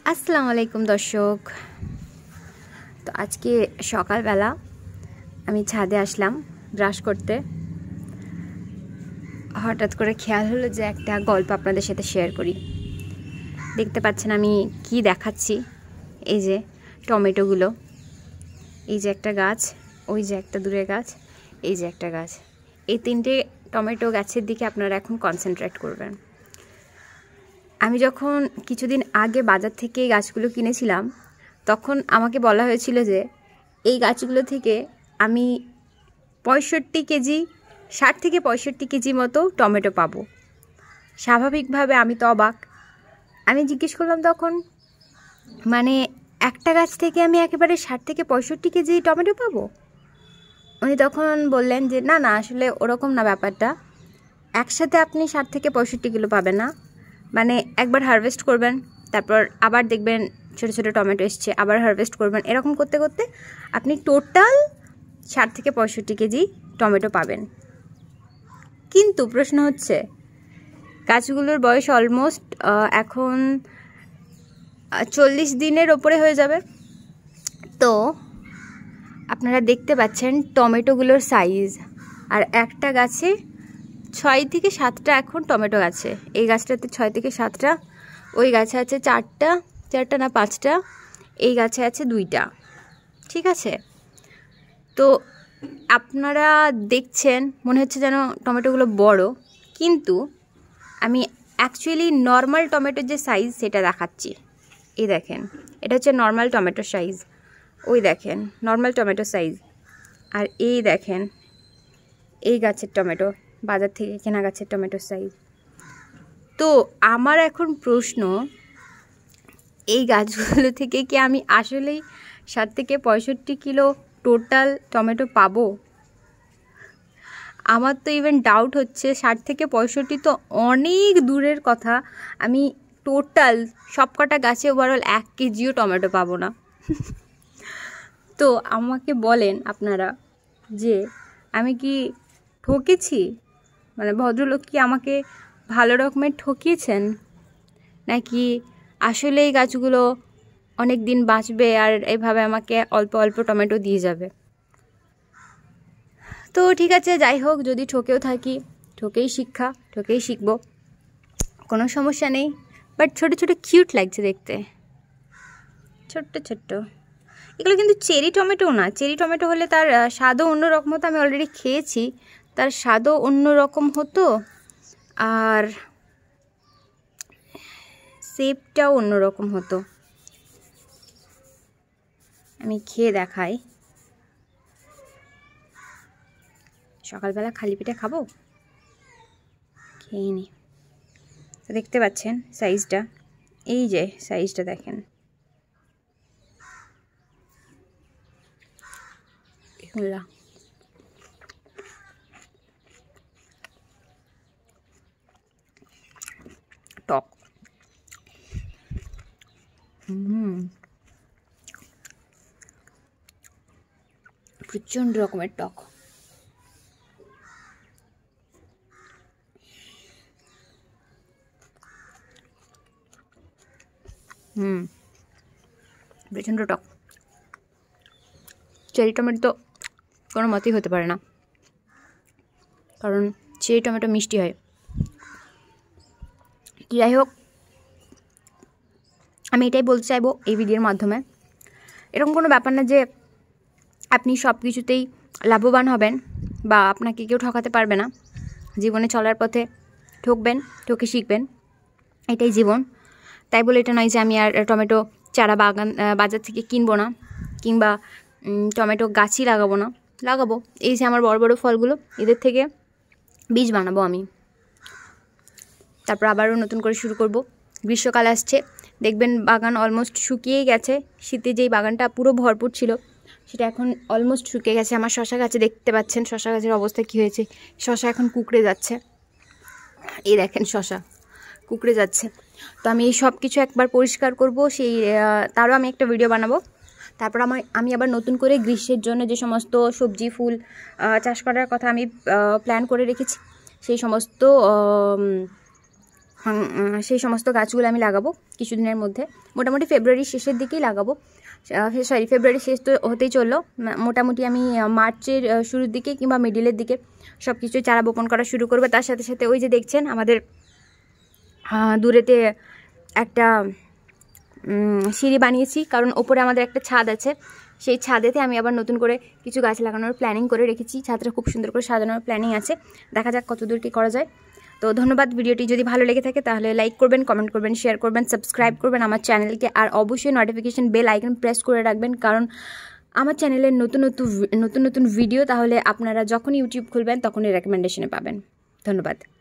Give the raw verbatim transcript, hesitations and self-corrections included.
আসসালামু আলাইকুম দর্শক। তো আজকে সকালবেলা আমি ছাদে আসলাম ব্রাশ করতে। হঠাৎ করে খেয়াল হলো যে একটা গল্প আপনাদের সাথে শেয়ার করি। দেখতে পাচ্ছেন আমি কি দেখাচ্ছি, এই যে টমেটোগুলো, এই যে একটা গাছ, ওই যে একটা দূরে গাছ, এই যে একটা গাছ, এই তিনটে টমেটো গাছের দিকে আপনারা এখন কনসেন্ট্রেট করবেন। আমি যখন কিছুদিন আগে বাজার থেকে এই গাছগুলো কিনেছিলাম, তখন আমাকে বলা হয়েছিল যে এই গাছগুলো থেকে আমি পঁয়ষট্টি কেজি ষাট থেকে পঁয়ষট্টি কেজি মতো টমেটো পাবো। স্বাভাবিকভাবে আমি তো অবাক। আমি জিজ্ঞেস করলাম তখন, মানে একটা গাছ থেকে আমি একেবারে ষাট থেকে পঁয়ষট্টি কেজি টমেটো পাবো? উনি তখন বললেন যে না না আসলে ওরকম না ব্যাপারটা, একসাথে আপনি ষাট থেকে পঁয়ষট্টি কিলো পাবেন না, মানে একবার হারভেস্ট করবেন, তারপর আবার দেখবেন ছোটো ছোটো টমেটো এসছে, আবার হারভেস্ট করবেন, এরকম করতে করতে আপনি টোটাল ষাট থেকে পঁয়ষট্টি কেজি টমেটো পাবেন। কিন্তু প্রশ্ন হচ্ছে, গাছগুলোর বয়স অলমোস্ট এখন চল্লিশ দিনের ওপরে হয়ে যাবে। তো আপনারা দেখতে পাচ্ছেন টমেটোগুলোর সাইজ, আর একটা গাছে ছয় থেকে সাতটা এখন টমেটো আছে। এই গাছটাতে ছয় থেকে সাতটা, ওই গাছে আছে চারটা, চারটা না পাঁচটা, এই গাছে আছে দুইটা। ঠিক আছে, তো আপনারা দেখছেন মনে হচ্ছে যেন টমেটোগুলো বড়, কিন্তু আমি অ্যাকচুয়ালি নর্মাল টমেটোর যে সাইজ সেটা দেখাচ্ছি। এই দেখেন, এটা হচ্ছে নর্মাল টমেটোর সাইজ। ওই দেখেন নর্মাল টমেটোর সাইজ, আর এই দেখেন এই গাছের টমেটো, বাজার থেকে কেনা গাছের টমেটোর সাইজ। তো আমার এখন প্রশ্ন, এই গাছগুলো থেকে কি আমি আসলেই ষাট থেকে পঁয়ষট্টি কিলো টোটাল টমেটো পাবো? আমার তো ইভেন ডাউট হচ্ছে, ষাট থেকে পঁয়ষট্টি তো অনেক দূরের কথা, আমি টোটাল সবকটা গাছে ওভারঅল এক কেজিও টমেটো পাবো না। তো আমাকে বলেন আপনারা যে আমি কি ঠকেছি? মানে ভদ্রলোক কি আমাকে ভালো রকমের ঠকিয়েছেন, নাকি আসলে এই গাছগুলো অনেক দিন বাঁচবে আর এইভাবে আমাকে অল্প অল্প টমেটো দিয়ে যাবে? তো ঠিক আছে, যাই হোক, যদি ঠকেও থাকি, ঠকেই শিক্ষা, ঠকেই শিখবো, কোনো সমস্যা নেই। বাট ছোটো ছোটো কিউট লাগছে দেখতে, ছোট্ট ছোট্ট। এগুলো কিন্তু চেরি টমেটো না, চেরি টমেটো হলে তার স্বাদও অন্যরকম হতো। আমি অলরেডি খেয়েছি, তার স্বাদও অন্যরকম হতো, আর শেপটাও অন্যরকম হতো। আমি খেয়ে দেখাই। সকালবেলা খালি পেটে খাবো, খেয়ে নি। দেখতে পাচ্ছেন সাইজটা, এই যে সাইজটা দেখেন, টক। হুম, প্রচণ্ড রকমের টক। হুম, প্রচণ্ড টক। চেরি টমেটো তো কোনো মতেই হতে পারে না, কারণ চেরি টমেটো মিষ্টি হয়। যাই হোক, আমি এটাই বলতে চাইবো এই ভিডিওর মাধ্যমে, এরকম কোনো ব্যাপার না যে আপনি সব কিছুতেই লাভবান হবেন বা আপনাকে কেউ ঠকাতে পারবে না। জীবনে চলার পথে ঠকবেন, ঠকে শিখবেন, এটাই জীবন। তাই বলে এটা নয় যে আমি আর টমেটো চারা বাগান বাজার থেকে কিনবো না, কিংবা টমেটো গাছই লাগাবো না। লাগাবো, এই যে আমার বড় বড় ফলগুলো, এদের থেকে বীজ বানাবো আমি, তারপর আবারও নতুন করে শুরু করব। গ্রীষ্মকাল আসছে, দেখবেন বাগান অলমোস্ট শুকিয়েই গেছে। শীতে যেই বাগানটা পুরো ভরপুর ছিল, সেটা এখন অলমোস্ট শুকিয়ে গেছে। আমার শশা গাছে দেখতে পাচ্ছেন শশা গাছের অবস্থা কী হয়েছে, শশা এখন কুকড়ে যাচ্ছে। এই দেখেন শশা কুকড়ে যাচ্ছে। তো আমি এই সব কিছু একবার পরিষ্কার করব, সেই তারও আমি একটা ভিডিও বানাবো। তারপর আমার আমি আবার নতুন করে গ্রীষ্মের জন্য যে সমস্ত সবজি ফুল চাষ করার কথা আমি প্ল্যান করে রেখেছি, সেই সমস্ত সেই সমস্ত গাছগুলো আমি লাগাবো কিছুদিনের মধ্যে, মোটামুটি ফেব্রুয়ারির শেষের দিকেই লাগাবো। সরি ফেব্রুয়ারি শেষ তো হতেই চললো, মোটামুটি আমি মার্চের শুরুর দিকে কিংবা মিডিলের দিকে সব কিছু চারা বপন করা শুরু করবে। তার সাথে সাথে ওই যে দেখছেন আমাদের দূরেতে একটা সিঁড়ি বানিয়েছি, কারণ ওপরে আমাদের একটা ছাদ আছে, সেই ছাদেতে আমি আবার নতুন করে কিছু গাছ লাগানোর প্ল্যানিং করে রেখেছি। ছাদটা খুব সুন্দর করে সাজানোর প্ল্যানিং আছে, দেখা যাক কত দূর কী করা যায়। তো ধন্যবাদ। ভিডিওটি যদি ভালো লেগে থাকে তাহলে লাইক করবেন, কমেন্ট করবেন, শেয়ার করবেন, সাবস্ক্রাইব করবেন আমার চ্যানেলকে, আর অবশ্যই নোটিফিকেশন বেল আইকন প্রেস করে রাখবেন, কারণ আমার চ্যানেলের নতুন নতুন নতুন নতুন ভিডিও তাহলে আপনারা যখন ইউটিউব খুলবেন তখনই রেকমেন্ডেশনে পাবেন। ধন্যবাদ।